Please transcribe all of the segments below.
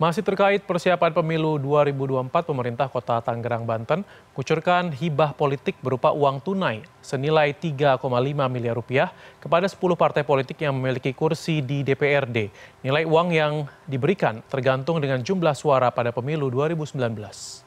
Masih terkait persiapan pemilu 2024, pemerintah Kota Tangerang, Banten kucurkan hibah politik berupa uang tunai senilai 3,5 miliar rupiah kepada 10 partai politik yang memiliki kursi di DPRD. Nilai uang yang diberikan tergantung dengan jumlah suara pada pemilu 2019.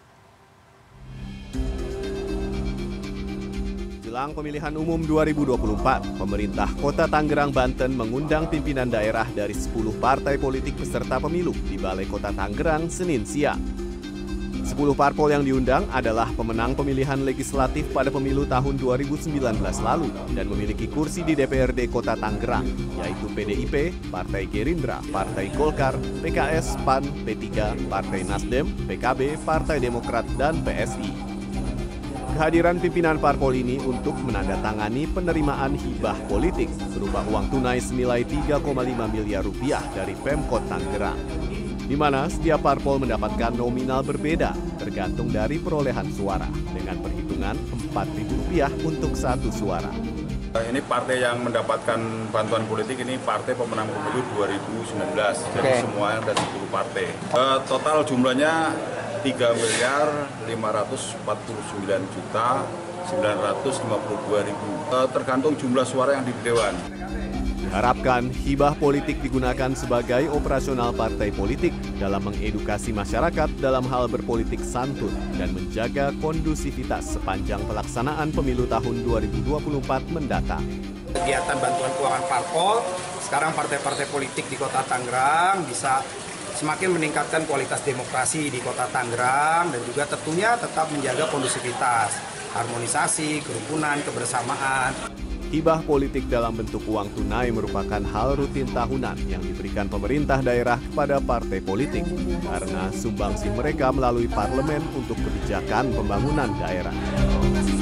Jelang pemilihan umum 2024, pemerintah Kota Tangerang, Banten mengundang pimpinan daerah dari 10 partai politik peserta pemilu di Balai Kota Tangerang Senin siang. 10 parpol yang diundang adalah pemenang pemilihan legislatif pada pemilu tahun 2019 lalu dan memiliki kursi di DPRD Kota Tangerang, yaitu PDIP, Partai Gerindra, Partai Golkar, PKS, PAN, P3, Partai Nasdem, PKB, Partai Demokrat, dan PSI. Kehadiran pimpinan parpol ini untuk menandatangani penerimaan hibah politik berupa uang tunai senilai 3,5 miliar rupiah dari Pemkot Tangerang, di mana setiap parpol mendapatkan nominal berbeda tergantung dari perolehan suara dengan perhitungan Rp4.000 untuk satu suara. Ini partai yang mendapatkan bantuan politik ini partai pemenang pemilu 2019, jadi semua ada 10 partai. Total jumlahnya 3.549.952.000, tergantung jumlah suara yang di Dewan. Diharapkan hibah politik digunakan sebagai operasional partai politik dalam mengedukasi masyarakat dalam hal berpolitik santun dan menjaga kondusivitas sepanjang pelaksanaan pemilu tahun 2024 mendatang. Kegiatan bantuan keuangan parpol, sekarang partai-partai politik di Kota Tangerang bisa semakin meningkatkan kualitas demokrasi di Kota Tangerang dan juga tentunya tetap menjaga kondusivitas, harmonisasi, kerukunan, kebersamaan. Hibah politik dalam bentuk uang tunai merupakan hal rutin tahunan yang diberikan pemerintah daerah kepada partai politik karena sumbangsih mereka melalui parlemen untuk kebijakan pembangunan daerah.